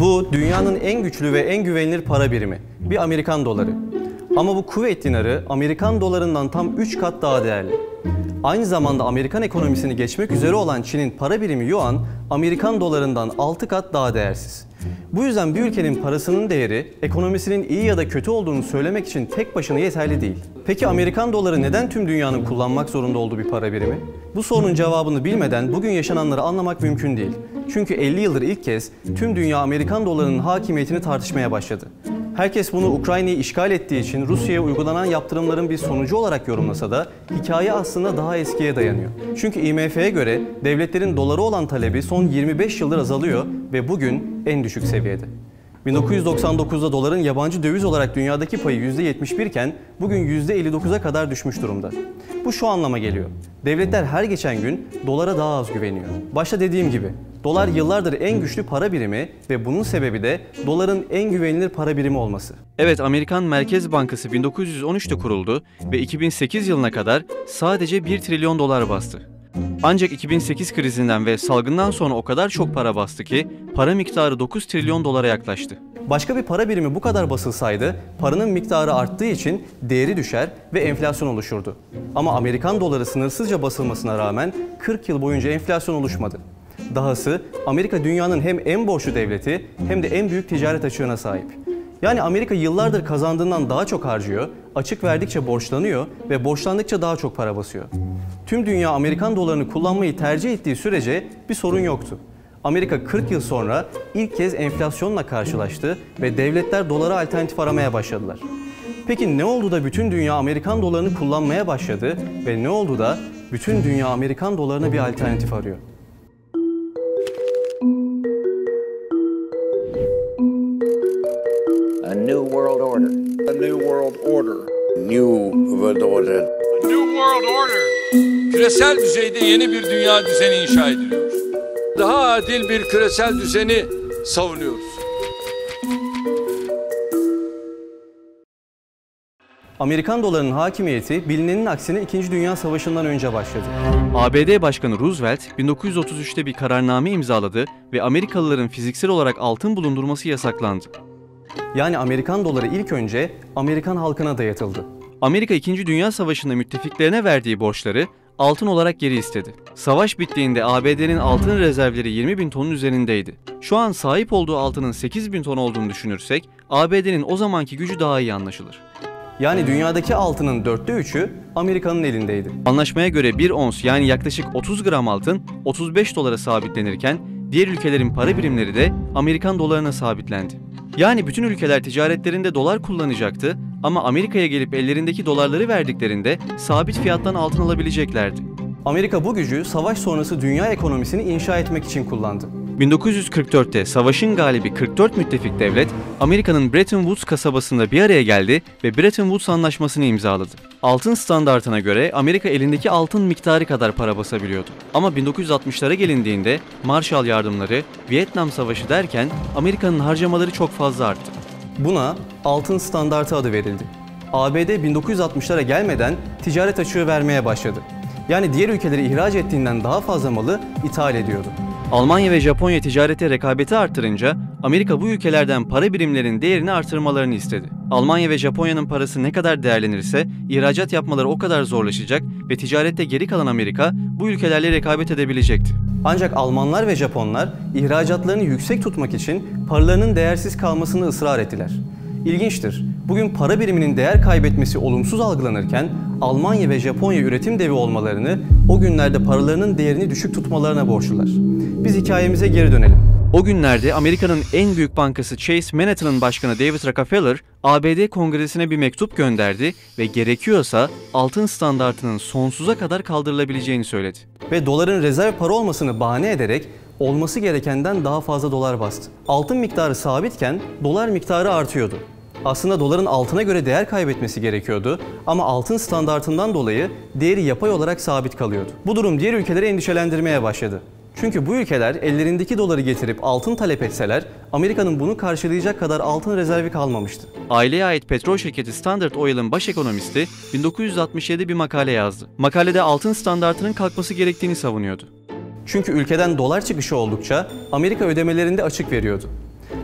Bu dünyanın en güçlü ve en güvenilir para birimi, bir Amerikan doları. Ama bu Kuveyt dinarı Amerikan dolarından tam 3 kat daha değerli. Aynı zamanda Amerikan ekonomisini geçmek üzere olan Çin'in para birimi Yuan, Amerikan dolarından 6 kat daha değersiz. Bu yüzden bir ülkenin parasının değeri, ekonomisinin iyi ya da kötü olduğunu söylemek için tek başına yeterli değil. Peki Amerikan doları neden tüm dünyanın kullanmak zorunda olduğu bir para birimi? Bu sorunun cevabını bilmeden bugün yaşananları anlamak mümkün değil. Çünkü 50 yıldır ilk kez tüm dünya Amerikan dolarının hakimiyetini tartışmaya başladı. Herkes bunu Ukrayna'yı işgal ettiği için Rusya'ya uygulanan yaptırımların bir sonucu olarak yorumlasa da hikaye aslında daha eskiye dayanıyor. Çünkü IMF'ye göre devletlerin dolara olan talebi son 25 yıldır azalıyor ve bugün en düşük seviyede. 1999'da doların yabancı döviz olarak dünyadaki payı %71 iken bugün %59'a kadar düşmüş durumda. Bu şu anlama geliyor. Devletler her geçen gün dolara daha az güveniyor. Başta dediğim gibi dolar yıllardır en güçlü para birimi ve bunun sebebi de doların en güvenilir para birimi olması. Evet, Amerikan Merkez Bankası 1913'te kuruldu ve 2008 yılına kadar sadece 1 trilyon dolar bastı. Ancak 2008 krizinden ve salgından sonra o kadar çok para bastı ki para miktarı 9 trilyon dolara yaklaştı. Başka bir para birimi bu kadar basılsaydı paranın miktarı arttığı için değeri düşer ve enflasyon oluşurdu. Ama Amerikan doları sınırsızca basılmasına rağmen 40 yıl boyunca enflasyon oluşmadı. Dahası Amerika dünyanın hem en borçlu devleti hem de en büyük ticaret açığına sahip. Yani Amerika yıllardır kazandığından daha çok harcıyor, açık verdikçe borçlanıyor ve borçlandıkça daha çok para basıyor. Tüm dünya Amerikan dolarını kullanmayı tercih ettiği sürece bir sorun yoktu. Amerika 40 yıl sonra ilk kez enflasyonla karşılaştı ve devletler dolara alternatif aramaya başladılar. Peki ne oldu da bütün dünya Amerikan dolarını kullanmaya başladı ve ne oldu da bütün dünya Amerikan dolarına bir alternatif arıyor? A new world order. A new world order. New world order. A new world order. Küresel düzeyde yeni bir dünya düzeni inşa ediliyor. Daha adil bir küresel düzeni savunuyoruz. Amerikan dolarının hakimiyeti bilinenin aksine 2. Dünya Savaşı'ndan önce başladı. ABD Başkanı Roosevelt 1933'te bir kararname imzaladı ve Amerikalıların fiziksel olarak altın bulundurması yasaklandı. Yani Amerikan doları ilk önce Amerikan halkına dayatıldı. Amerika 2. Dünya Savaşı'nda müttefiklerine verdiği borçları altın olarak geri istedi. Savaş bittiğinde ABD'nin altın rezervleri 20.000 tonun üzerindeydi. Şu an sahip olduğu altının 8.000 ton olduğunu düşünürsek ABD'nin o zamanki gücü daha iyi anlaşılır. Yani dünyadaki altının 3'ü Amerika'nın elindeydi. Anlaşmaya göre 1 ons yani yaklaşık 30 gram altın 35 dolara sabitlenirken diğer ülkelerin para birimleri de Amerikan dolarına sabitlendi. Yani bütün ülkeler ticaretlerinde dolar kullanacaktı ama Amerika'ya gelip ellerindeki dolarları verdiklerinde sabit fiyattan altın alabileceklerdi. Amerika bu gücü savaş sonrası dünya ekonomisini inşa etmek için kullandı. 1944'te savaşın galibi 44 müttefik devlet, Amerika'nın Bretton Woods kasabasında bir araya geldi ve Bretton Woods Anlaşması'nı imzaladı. Altın standartına göre Amerika elindeki altın miktarı kadar para basabiliyordu. Ama 1960'lara gelindiğinde Marshall yardımları, Vietnam Savaşı derken Amerika'nın harcamaları çok fazla arttı. Buna altın standartı adı verildi. ABD 1960'lara gelmeden ticaret açığı vermeye başladı. Yani diğer ülkeleri ihraç ettiğinden daha fazla malı ithal ediyordu. Almanya ve Japonya ticarete rekabeti arttırınca Amerika bu ülkelerden para birimlerinin değerini artırmalarını istedi. Almanya ve Japonya'nın parası ne kadar değerlenirse ihracat yapmaları o kadar zorlaşacak ve ticarette geri kalan Amerika bu ülkelerle rekabet edebilecekti. Ancak Almanlar ve Japonlar ihracatlarını yüksek tutmak için paralarının değersiz kalmasını ısrar ettiler. İlginçtir. Bugün para biriminin değer kaybetmesi olumsuz algılanırken Almanya ve Japonya üretim devi olmalarını o günlerde paralarının değerini düşük tutmalarına borçlular. Biz hikayemize geri dönelim. O günlerde Amerika'nın en büyük bankası Chase Manhattan'ın başkanı David Rockefeller, ABD Kongresi'ne bir mektup gönderdi ve gerekiyorsa altın standartının sonsuza kadar kaldırılabileceğini söyledi. Ve doların rezerv para olmasını bahane ederek olması gerekenden daha fazla dolar bastı. Altın miktarı sabitken dolar miktarı artıyordu. Aslında doların altına göre değer kaybetmesi gerekiyordu ama altın standartından dolayı değeri yapay olarak sabit kalıyordu. Bu durum diğer ülkeleri endişelendirmeye başladı. Çünkü bu ülkeler ellerindeki doları getirip altın talep etseler Amerika'nın bunu karşılayacak kadar altın rezervi kalmamıştı. Aileye ait petrol şirketi Standard Oil'ın baş ekonomisti 1967 bir makale yazdı. Makalede altın standartının kalkması gerektiğini savunuyordu. Çünkü ülkeden dolar çıkışı oldukça Amerika ödemelerinde açık veriyordu.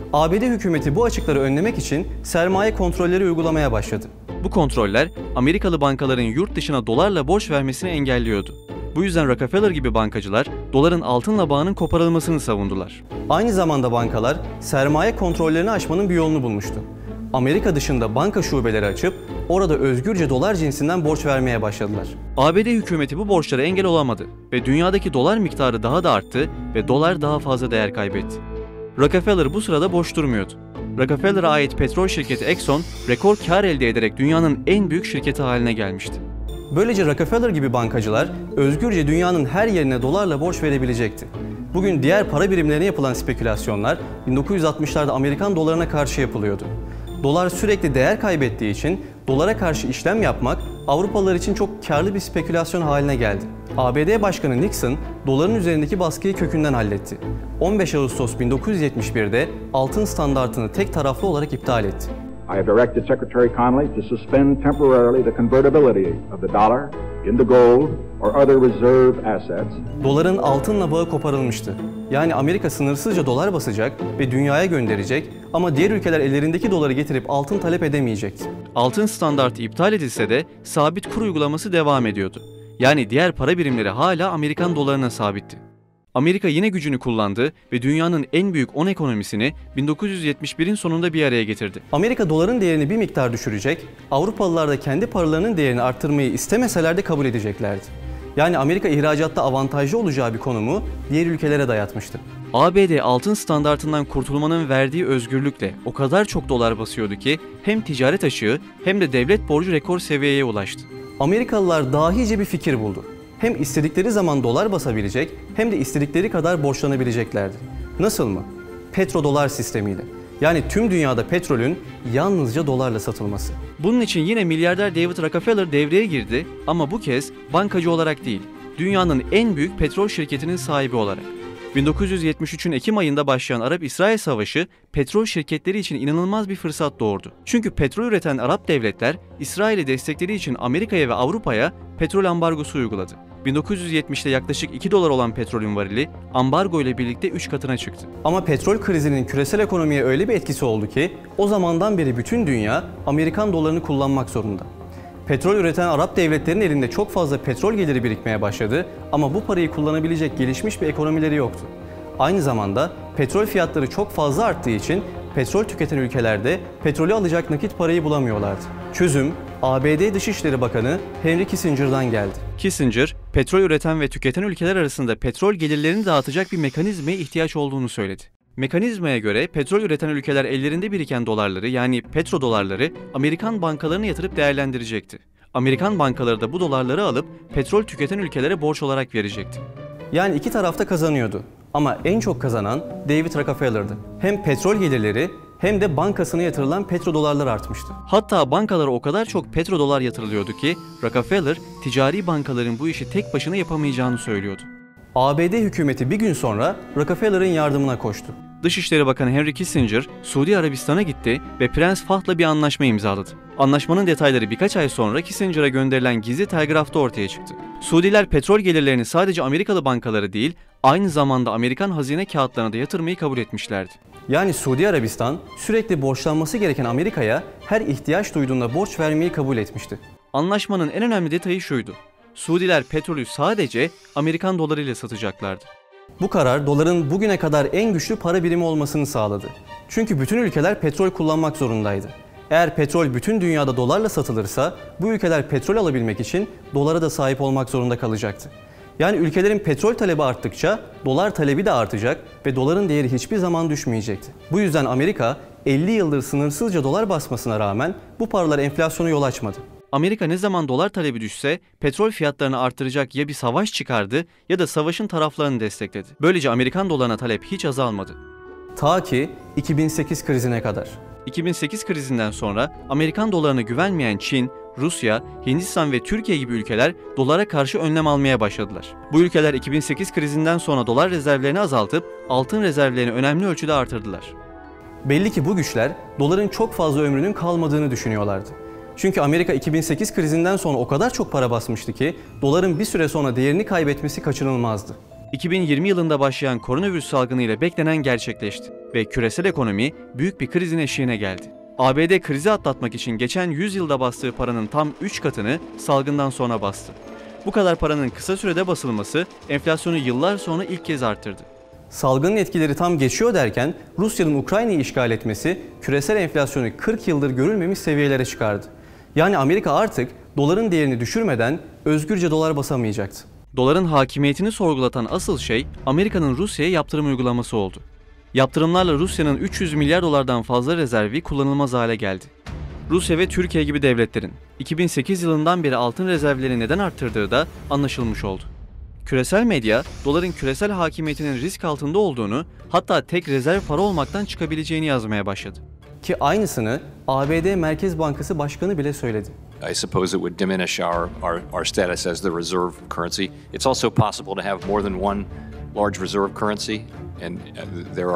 ABD hükümeti bu açıkları önlemek için sermaye kontrolleri uygulamaya başladı. Bu kontroller Amerikalı bankaların yurt dışına dolarla borç vermesini engelliyordu. Bu yüzden Rockefeller gibi bankacılar doların altınla bağının koparılmasını savundular. Aynı zamanda bankalar sermaye kontrollerini aşmanın bir yolunu bulmuştu. Amerika dışında banka şubeleri açıp orada özgürce dolar cinsinden borç vermeye başladılar. ABD hükümeti bu borçlara engel olamadı ve dünyadaki dolar miktarı daha da arttı ve dolar daha fazla değer kaybetti. Rockefeller bu sırada boş durmuyordu. Rockefeller'a ait petrol şirketi Exxon rekor kar elde ederek dünyanın en büyük şirketi haline gelmişti. Böylece Rockefeller gibi bankacılar özgürce dünyanın her yerine dolarla borç verebilecekti. Bugün diğer para birimlerine yapılan spekülasyonlar 1960'larda Amerikan dolarına karşı yapılıyordu. Dolar sürekli değer kaybettiği için dolara karşı işlem yapmak Avrupalılar için çok karlı bir spekülasyon haline geldi. ABD Başkanı Nixon doların üzerindeki baskıyı kökünden halletti. 15 Ağustos 1971'de altın standartını tek taraflı olarak iptal etti. I have directed Secretary Connally to suspend temporarily the convertibility of the dollar into gold or other reserve assets. Doların altınla bağı koparılmıştı. Yani Amerika sınırsızca dolar basacak ve dünyaya gönderecek ama diğer ülkeler ellerindeki doları getirip altın talep edemeyecekti. Altın standartı iptal edilse de sabit kur uygulaması devam ediyordu. Yani diğer para birimleri hala Amerikan dolarına sabitti. Amerika yine gücünü kullandı ve dünyanın en büyük 10 ekonomisini 1971'in sonunda bir araya getirdi. Amerika doların değerini bir miktar düşürecek, Avrupalılar da kendi paralarının değerini arttırmayı istemeseler de kabul edeceklerdi. Yani Amerika ihracatta avantajlı olacağı bir konumu diğer ülkelere dayatmıştı. ABD altın standartından kurtulmanın verdiği özgürlükle o kadar çok dolar basıyordu ki hem ticaret açığı hem de devlet borcu rekor seviyeye ulaştı. Amerikalılar dahice bir fikir buldu. Hem istedikleri zaman dolar basabilecek hem de istedikleri kadar borçlanabileceklerdi. Nasıl mı? Petrodolar sistemiyle. Yani tüm dünyada petrolün yalnızca dolarla satılması. Bunun için yine milyarder David Rockefeller devreye girdi ama bu kez bankacı olarak değil, dünyanın en büyük petrol şirketinin sahibi olarak. 1973'ün Ekim ayında başlayan Arap-İsrail Savaşı petrol şirketleri için inanılmaz bir fırsat doğurdu. Çünkü petrol üreten Arap devletler İsrail'i destekleri için Amerika'ya ve Avrupa'ya petrol ambargosu uyguladı. 1970'te yaklaşık $2 olan petrolün varili ambargo ile birlikte 3 katına çıktı. Ama petrol krizinin küresel ekonomiye öyle bir etkisi oldu ki o zamandan beri bütün dünya Amerikan dolarını kullanmak zorunda. Petrol üreten Arap devletlerinin elinde çok fazla petrol geliri birikmeye başladı ama bu parayı kullanabilecek gelişmiş bir ekonomileri yoktu. Aynı zamanda petrol fiyatları çok fazla arttığı için petrol tüketen ülkelerde petrolü alacak nakit parayı bulamıyorlardı. Çözüm, ABD Dışişleri Bakanı Henry Kissinger'dan geldi. Kissinger, petrol üreten ve tüketen ülkeler arasında petrol gelirlerini dağıtacak bir mekanizmaya ihtiyaç olduğunu söyledi. Mekanizmaya göre petrol üreten ülkeler ellerinde biriken dolarları yani petrodolarları Amerikan bankalarına yatırıp değerlendirecekti. Amerikan bankaları da bu dolarları alıp petrol tüketen ülkelere borç olarak verecekti. Yani iki tarafta kazanıyordu. Ama en çok kazanan David Rockefeller'dı. Hem petrol gelirleri hem de bankasına yatırılan petrodolarlar artmıştı. Hatta bankalara o kadar çok petrodolar yatırılıyordu ki Rockefeller ticari bankaların bu işi tek başına yapamayacağını söylüyordu. ABD hükümeti bir gün sonra Rockefeller'ın yardımına koştu. Dışişleri Bakanı Henry Kissinger, Suudi Arabistan'a gitti ve Prens Fahd'la bir anlaşma imzaladı. Anlaşmanın detayları birkaç ay sonra Kissinger'a gönderilen gizli telgrafta ortaya çıktı. Suudiler petrol gelirlerini sadece Amerikalı bankaları değil, aynı zamanda Amerikan hazine kağıtlarına da yatırmayı kabul etmişlerdi. Yani Suudi Arabistan sürekli borçlanması gereken Amerika'ya her ihtiyaç duyduğunda borç vermeyi kabul etmişti. Anlaşmanın en önemli detayı şuydu: Suudiler petrolü sadece Amerikan dolarıyla satacaklardı. Bu karar doların bugüne kadar en güçlü para birimi olmasını sağladı. Çünkü bütün ülkeler petrol kullanmak zorundaydı. Eğer petrol bütün dünyada dolarla satılırsa bu ülkeler petrol alabilmek için dolara da sahip olmak zorunda kalacaktı. Yani ülkelerin petrol talebi arttıkça dolar talebi de artacak ve doların değeri hiçbir zaman düşmeyecekti. Bu yüzden Amerika 50 yıldır sınırsızca dolar basmasına rağmen bu paralar enflasyona yol açmadı. Amerika ne zaman dolar talebi düşse petrol fiyatlarını artıracak ya bir savaş çıkardı ya da savaşın taraflarını destekledi. Böylece Amerikan dolarına talep hiç azalmadı. Ta ki 2008 krizine kadar. 2008 krizinden sonra Amerikan dolarına güvenmeyen Çin, Rusya, Hindistan ve Türkiye gibi ülkeler dolara karşı önlem almaya başladılar. Bu ülkeler 2008 krizinden sonra dolar rezervlerini azaltıp altın rezervlerini önemli ölçüde artırdılar. Belli ki bu güçler doların çok fazla ömrünün kalmadığını düşünüyorlardı. Çünkü Amerika 2008 krizinden sonra o kadar çok para basmıştı ki doların bir süre sonra değerini kaybetmesi kaçınılmazdı. 2020 yılında başlayan koronavirüs salgını ile beklenen gerçekleşti ve küresel ekonomi büyük bir krizin eşiğine geldi. ABD krizi atlatmak için geçen 100 yılda bastığı paranın tam 3 katını salgından sonra bastı. Bu kadar paranın kısa sürede basılması enflasyonu yıllar sonra ilk kez arttırdı. Salgının etkileri tam geçiyor derken Rusya'nın Ukrayna'yı işgal etmesi küresel enflasyonu 40 yıldır görülmemiş seviyelere çıkardı. Yani Amerika artık doların değerini düşürmeden özgürce dolar basamayacaktı. Doların hakimiyetini sorgulatan asıl şey Amerika'nın Rusya'ya yaptırım uygulaması oldu. Yaptırımlarla Rusya'nın 300 milyar dolardan fazla rezervi kullanılmaz hale geldi. Rusya ve Türkiye gibi devletlerin 2008 yılından beri altın rezervlerini neden arttırdığı da anlaşılmış oldu. Küresel medya, doların küresel hakimiyetinin risk altında olduğunu, hatta tek rezerv para olmaktan çıkabileceğini yazmaya başladı. Ki aynısını ABD Merkez Bankası Başkanı bile söyledi. I suppose it would diminish our status as the reserve currency. It's also possible to have more than one large reserve currency, and there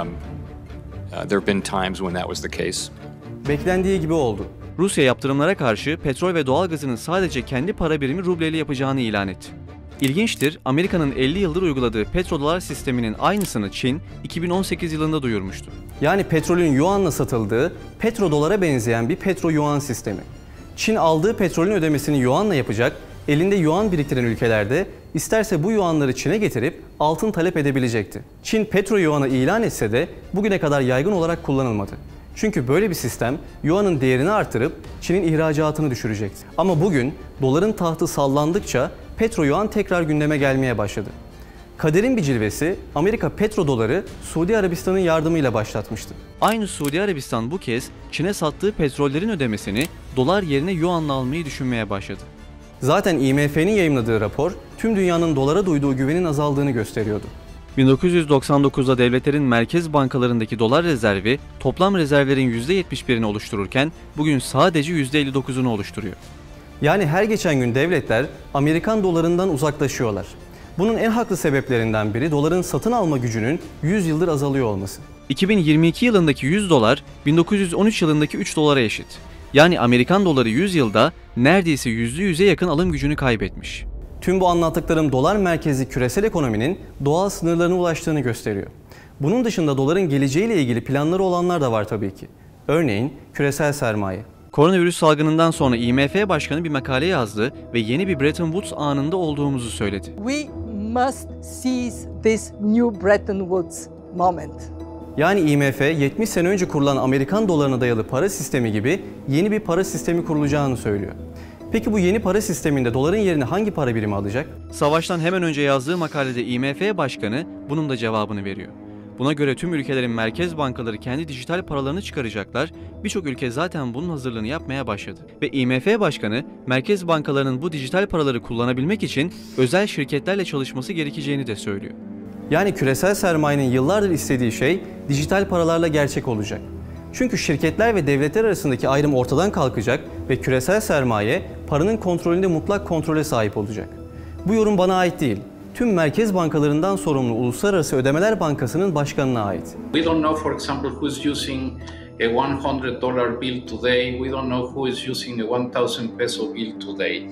have been times when that was the case. Beklendiği gibi oldu. Rusya yaptırımlara karşı petrol ve doğalgazının sadece kendi para birimi rubleyle yapacağını ilan etti. İlginçtir, Amerika'nın 50 yıldır uyguladığı petrodolar sisteminin aynısını Çin 2018 yılında duyurmuştu. Yani petrolün yuanla satıldığı, petrodolara benzeyen bir petro-yuan sistemi. Çin aldığı petrolün ödemesini yuanla yapacak, elinde yuan biriktiren ülkelerde isterse bu yuanları Çin'e getirip altın talep edebilecekti. Çin petro-yuanı ilan etse de bugüne kadar yaygın olarak kullanılmadı. Çünkü böyle bir sistem yuanın değerini artırıp Çin'in ihracatını düşürecekti. Ama bugün doların tahtı sallandıkça petro-yuan tekrar gündeme gelmeye başladı. Kaderin bir cilvesi Amerika petrodoları Suudi Arabistan'ın yardımıyla başlatmıştı. Aynı Suudi Arabistan bu kez Çin'e sattığı petrollerin ödemesini dolar yerine yuanla almayı düşünmeye başladı. Zaten IMF'nin yayımladığı rapor tüm dünyanın dolara duyduğu güvenin azaldığını gösteriyordu. 1999'da devletlerin merkez bankalarındaki dolar rezervi toplam rezervlerin %71'ini oluştururken bugün sadece %59'unu oluşturuyor. Yani her geçen gün devletler Amerikan dolarından uzaklaşıyorlar. Bunun en haklı sebeplerinden biri doların satın alma gücünün 100 yıldır azalıyor olması. 2022 yılındaki 100 dolar 1913 yılındaki 3 dolara eşit. Yani Amerikan doları 100 yılda neredeyse %100'e yakın alım gücünü kaybetmiş. Tüm bu anlattıklarım dolar merkezli küresel ekonominin doğal sınırlarına ulaştığını gösteriyor. Bunun dışında doların geleceğiyle ilgili planları olanlar da var tabii ki. Örneğin küresel sermaye. Koronavirüs salgınından sonra IMF Başkanı bir makale yazdı ve yeni bir Bretton Woods anında olduğumuzu söyledi. We must seize this new Bretton Woods moment. Yani IMF 70 sene önce kurulan Amerikan dolarına dayalı para sistemi gibi yeni bir para sistemi kurulacağını söylüyor. Peki bu yeni para sisteminde doların yerini hangi para birimi alacak? Savaştan hemen önce yazdığı makalede IMF Başkanı bunun da cevabını veriyor. Buna göre tüm ülkelerin merkez bankaları kendi dijital paralarını çıkaracaklar, birçok ülke zaten bunun hazırlığını yapmaya başladı. Ve IMF Başkanı, merkez bankalarının bu dijital paraları kullanabilmek için özel şirketlerle çalışması gerekeceğini de söylüyor. Yani küresel sermayenin yıllardır istediği şey dijital paralarla gerçek olacak. Çünkü şirketler ve devletler arasındaki ayrım ortadan kalkacak ve küresel sermaye paranın kontrolünde mutlak kontrole sahip olacak. Bu yorum bana ait değil. Tüm merkez bankalarından sorumlu Uluslararası Ödemeler Bankası'nın başkanına ait. We don't know, for example, who is using a $100 bill today. We don't know who is using a 1,000 peso bill today.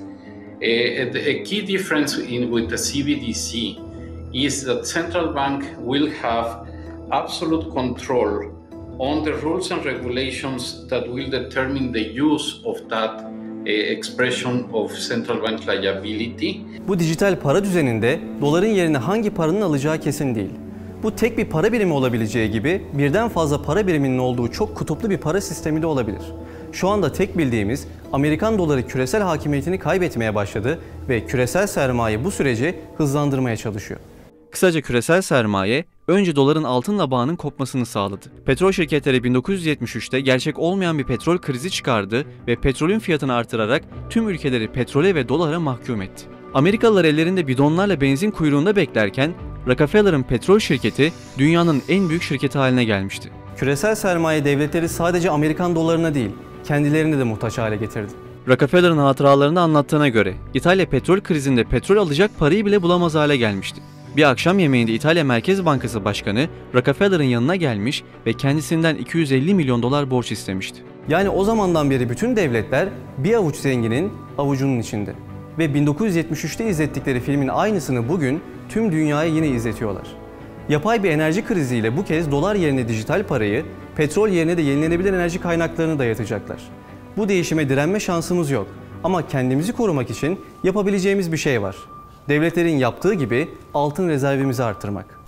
A key difference with the CBDC is that central bank will have absolute control on the rules and regulations that will determine the use of that expression of central bank liability. Bu dijital para düzeninde doların yerine hangi paranın alacağı kesin değil. Bu tek bir para birimi olabileceği gibi birden fazla para biriminin olduğu çok kutuplu bir para sistemi de olabilir. Şu anda tek bildiğimiz Amerikan doları küresel hakimiyetini kaybetmeye başladı ve küresel sermaye bu süreci hızlandırmaya çalışıyor. Kısaca küresel sermaye önce doların altınla bağının kopmasını sağladı. Petrol şirketleri 1973'te gerçek olmayan bir petrol krizi çıkardı ve petrolün fiyatını artırarak tüm ülkeleri petrole ve dolara mahkum etti. Amerikalılar ellerinde bidonlarla benzin kuyruğunda beklerken Rockefeller'ın petrol şirketi dünyanın en büyük şirketi haline gelmişti. Küresel sermaye devletleri sadece Amerikan dolarına değil, kendilerini de muhtaç hale getirdi. Rockefeller'ın hatıralarında anlattığına göre İtalya petrol krizinde petrol alacak parayı bile bulamaz hale gelmişti. Bir akşam yemeğinde İtalya Merkez Bankası Başkanı Rockefeller'ın yanına gelmiş ve kendisinden 250 milyon dolar borç istemişti. Yani o zamandan beri bütün devletler bir avuç zenginin avucunun içinde. ve 1973'te izlettikleri filmin aynısını bugün tüm dünyaya yine izletiyorlar. Yapay bir enerji kriziyle bu kez dolar yerine dijital parayı, petrol yerine de yenilenebilir enerji kaynaklarını dayatacaklar. Bu değişime direnme şansımız yok ama kendimizi korumak için yapabileceğimiz bir şey var. Devletlerin yaptığı gibi altın rezervimizi artırmak.